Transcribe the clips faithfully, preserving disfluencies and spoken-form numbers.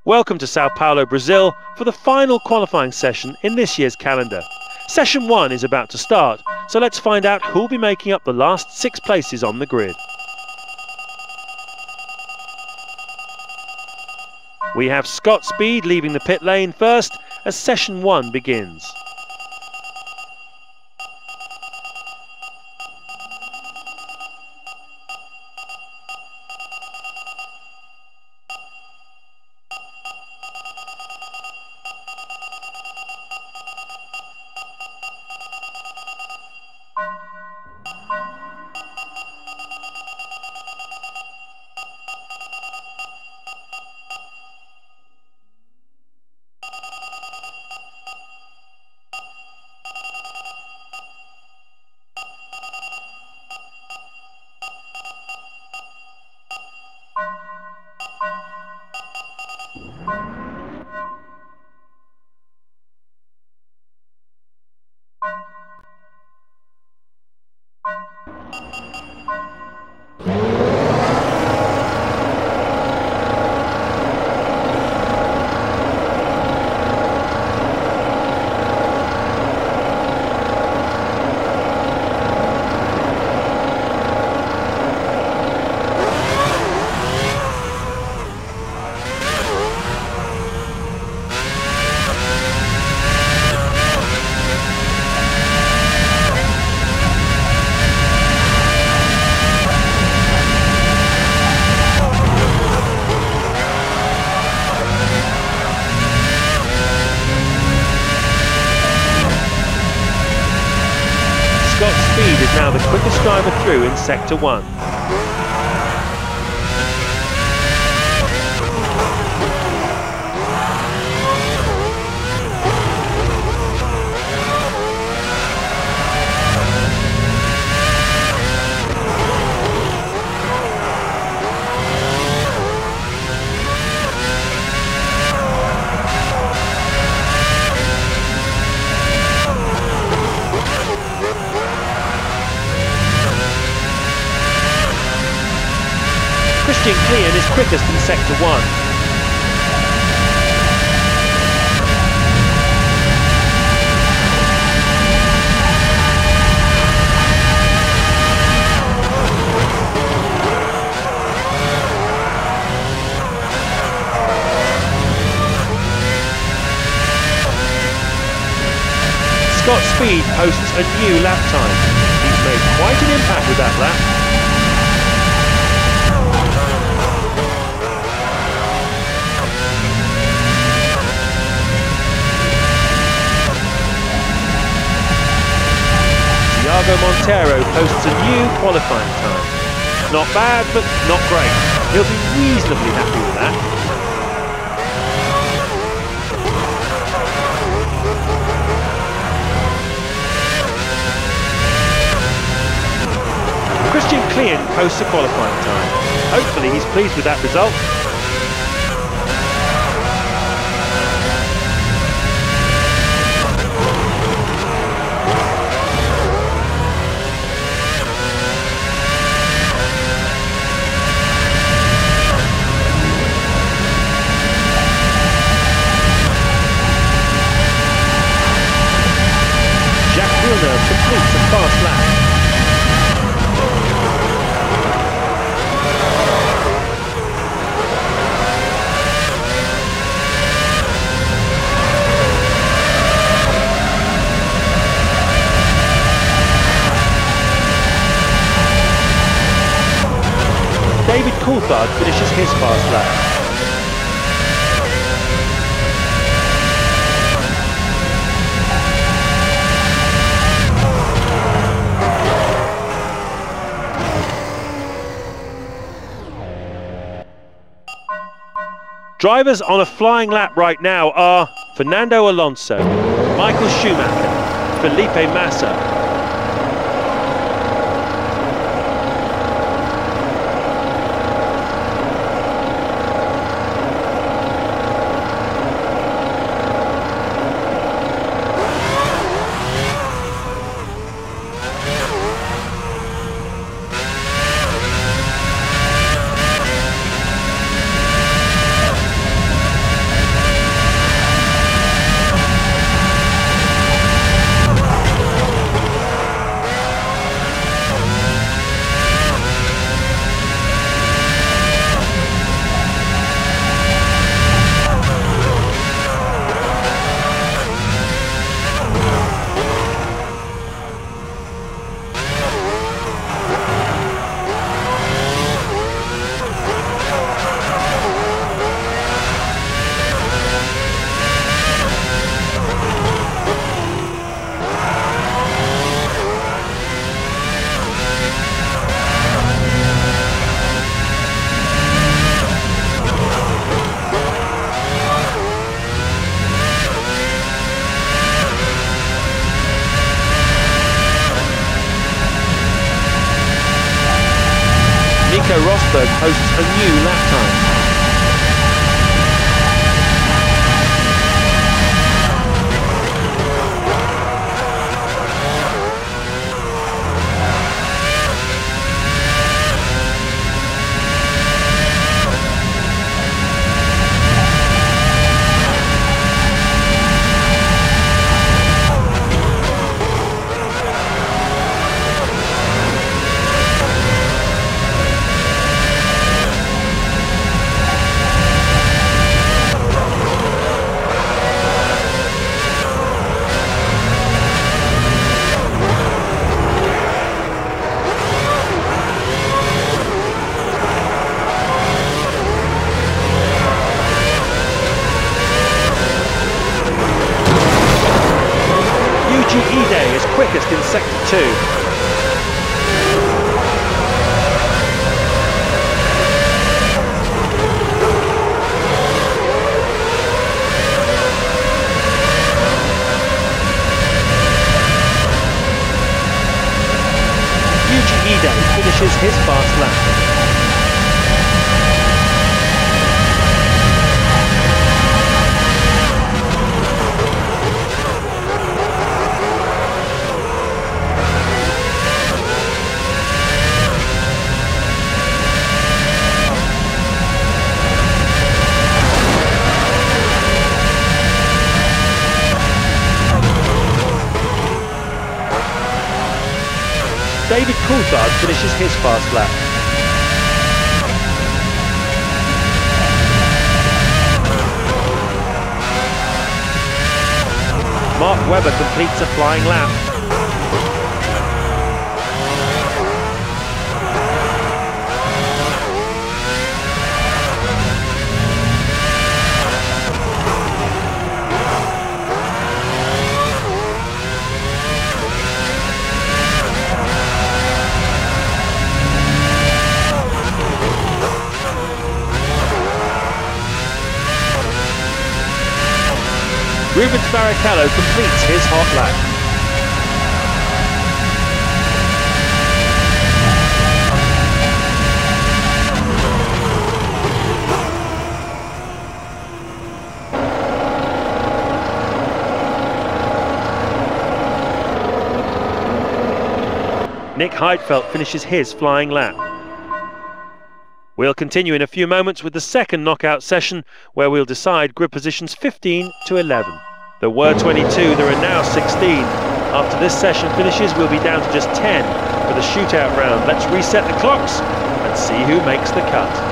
Welcome to Sao Paulo, Brazil for the final qualifying session in this year's calendar. Session one is about to start, so let's find out who'll be making up the last six places on the grid. We have Scott Speed leaving the pit lane first as session one begins. Speed is now the quickest driver through in Sector one. Mclaren is quickest in Sector one. Scott Speed posts a new lap time. He's made quite an impact with that lap. Montero posts a new qualifying time. Not bad, but not great. He'll be reasonably happy with that. Christian Klein posts a qualifying time. Hopefully he's pleased with that result. Completes a fast lap. David Coulthard finishes his fast lap. Drivers on a flying lap right now are Fernando Alonso, Michael Schumacher, Felipe Massa, Rosberg posts a new lap time. E-Day is quickest in Sector two. Yuji E-Day finishes his fast lap. David Coulthard finishes his fast lap. Mark Webber completes a flying lap. Rubens Barrichello completes his hot lap. Nick Heidfeld finishes his flying lap. We'll continue in a few moments with the second knockout session, where we'll decide grid positions fifteen to eleven. There were twenty-two, there are now sixteen. After this session finishes, we'll be down to just ten for the shootout round. Let's reset the clocks and see who makes the cut.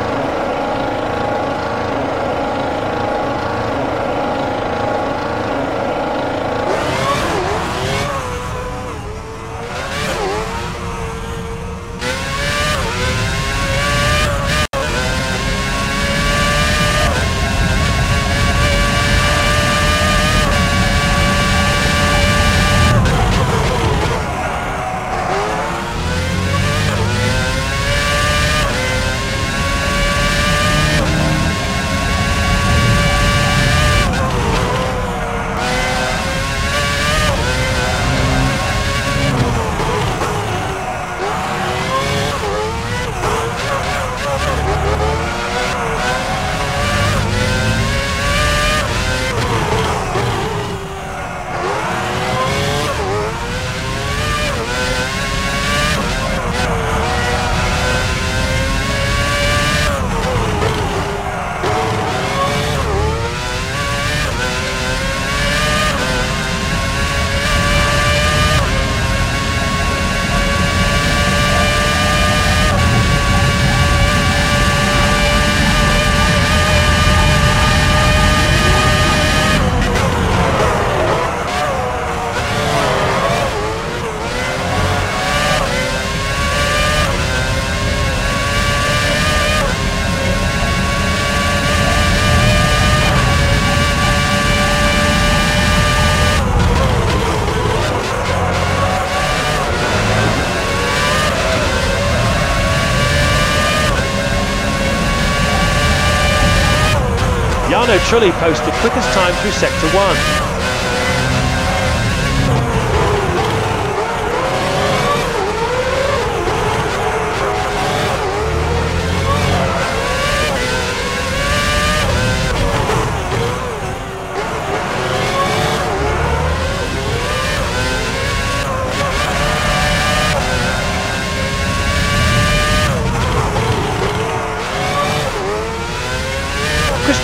Jarno Trulli posted quickest time through Sector one.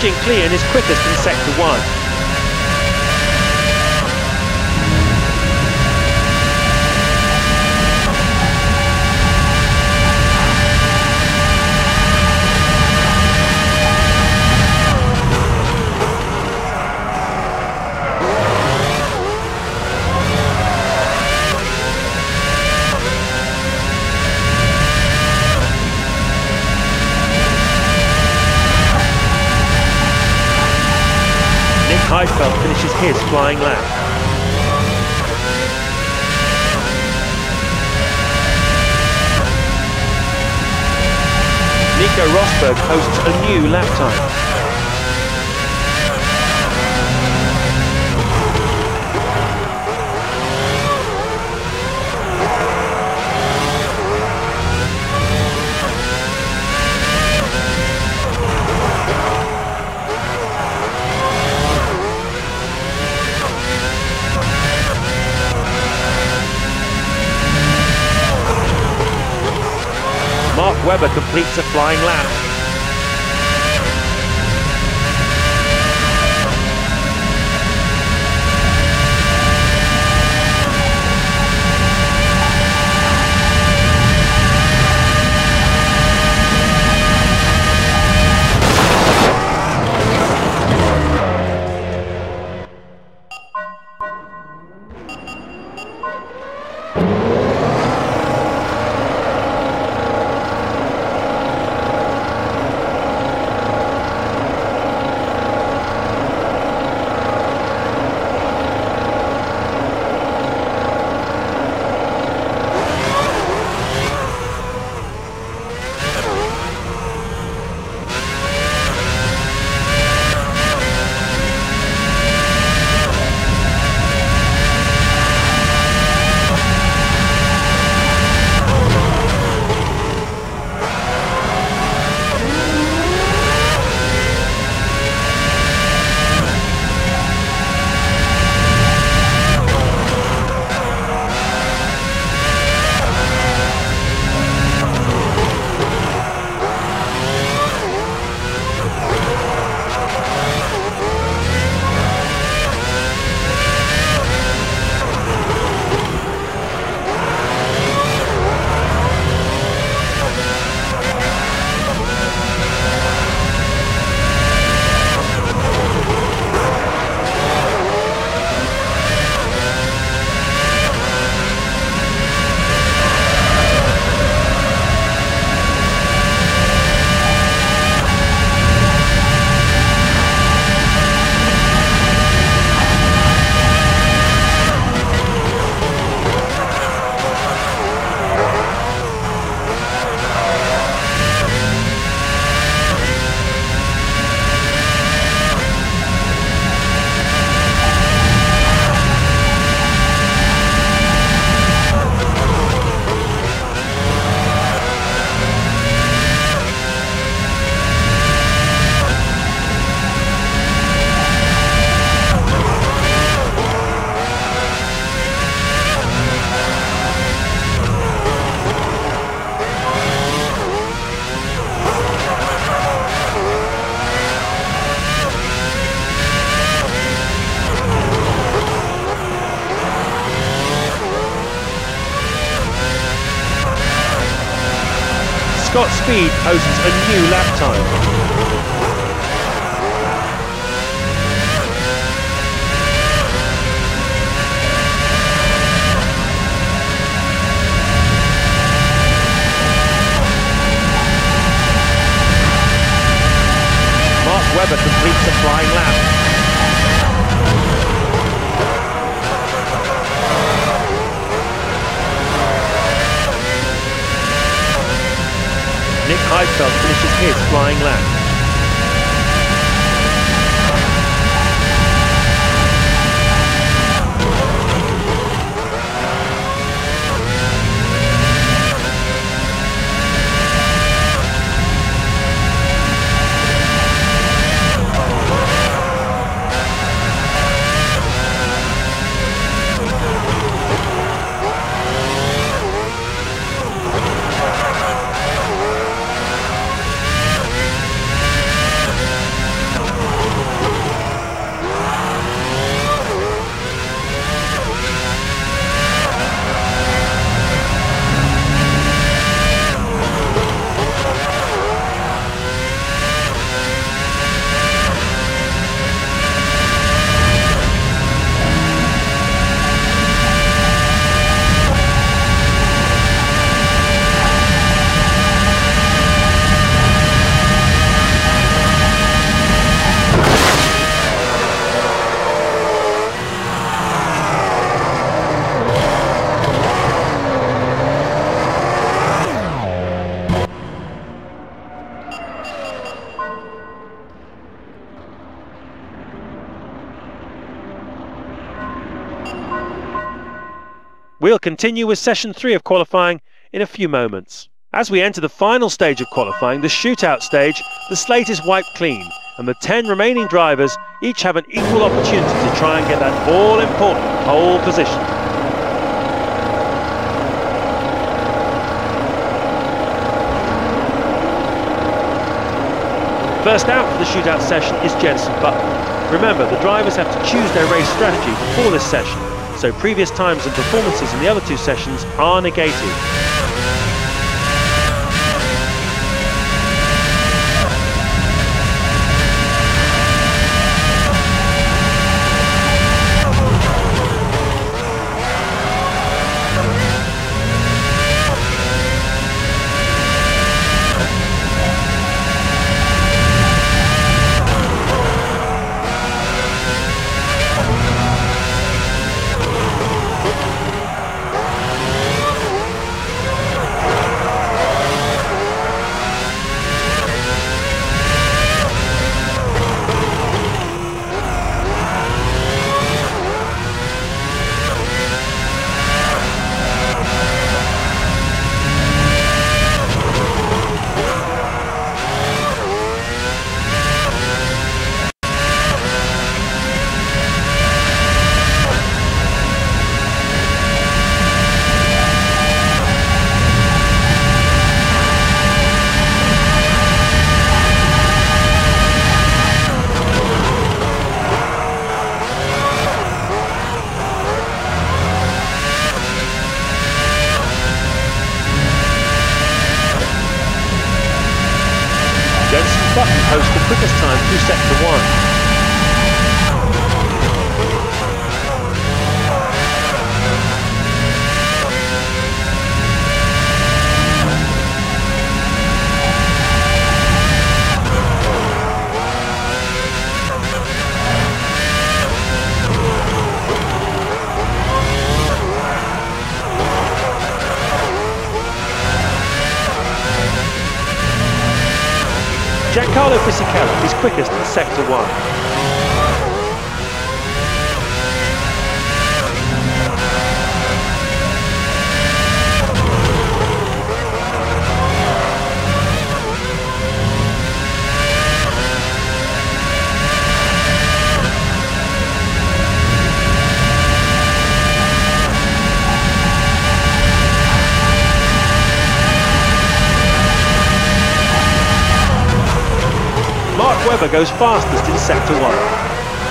Christian Klein is quickest in Sector one. Heidfeld finishes his flying lap. Nico Rosberg posts a new lap time. Mark Webber completes a flying lap. Scott Speed posts a new lap time. Mark Webber completes a flying lap. Nick Heidfeld finishes his flying lap. We'll continue with session three of qualifying in a few moments. As we enter the final stage of qualifying, the shootout stage, the slate is wiped clean, and the ten remaining drivers each have an equal opportunity to try and get that all-important pole position. First out for the shootout session is Jenson Button. Remember, the drivers have to choose their race strategy before this session, so previous times and performances in the other two sessions are negated. Button posts the quickest time through sector one. Giancarlo Fisichella is quickest in sector one. Mark Webber goes fastest in sector one.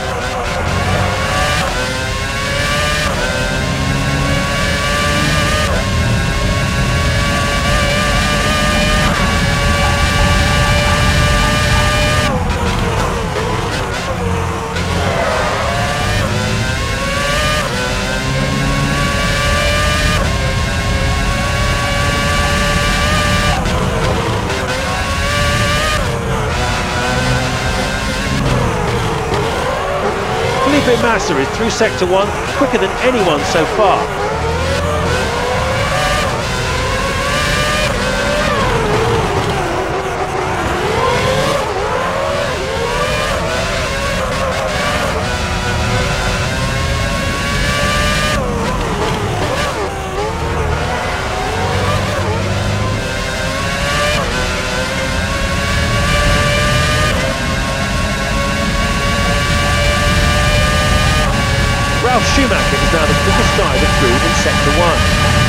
Felipe Massa is through sector one, quicker than anyone so far. Ralf Schumacher is now the quickest driver through in sector one.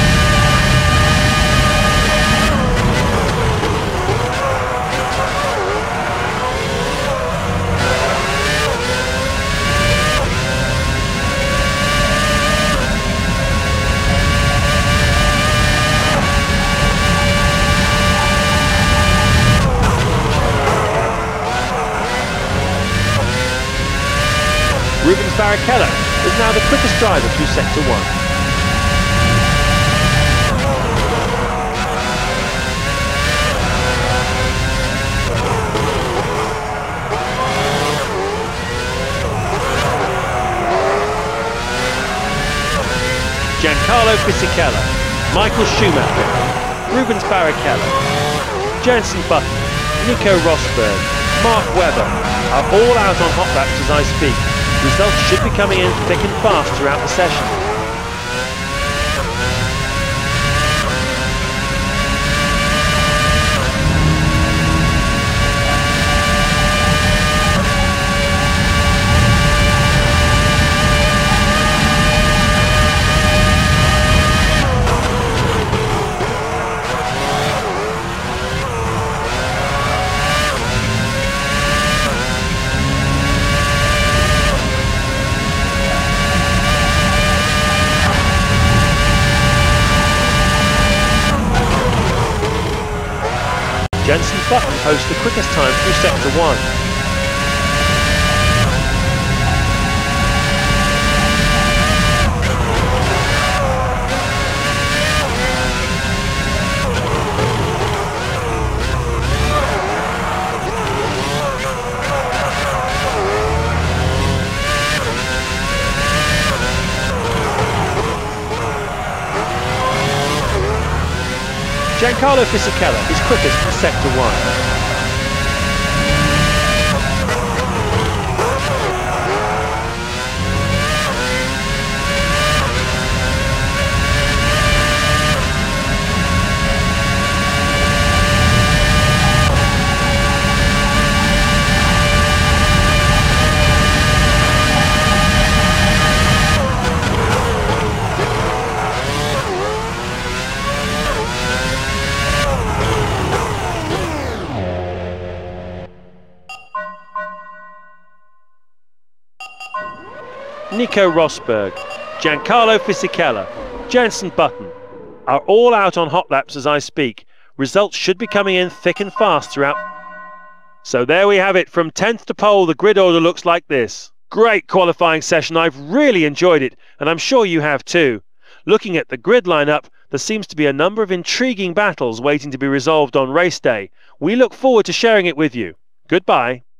Rubens Barrichello is now the quickest driver through sector one. Giancarlo Fisichella, Michael Schumacher, Rubens Barrichello, Jenson Button, Nico Rosberg, Mark Webber are all out on hot laps as I speak. Results should be coming in thick and fast throughout the session. Jensen Button posts the quickest time through Sector one. Giancarlo Fisichella is quickest in Sector one. Nico Rosberg, Giancarlo Fisichella, Jensen Button are all out on hot laps as I speak. Results should be coming in thick and fast throughout. So there we have it. From tenth to pole, the grid order looks like this. Great qualifying session. I've really enjoyed it, and I'm sure you have too. Looking at the grid lineup, there seems to be a number of intriguing battles waiting to be resolved on race day. We look forward to sharing it with you. Goodbye.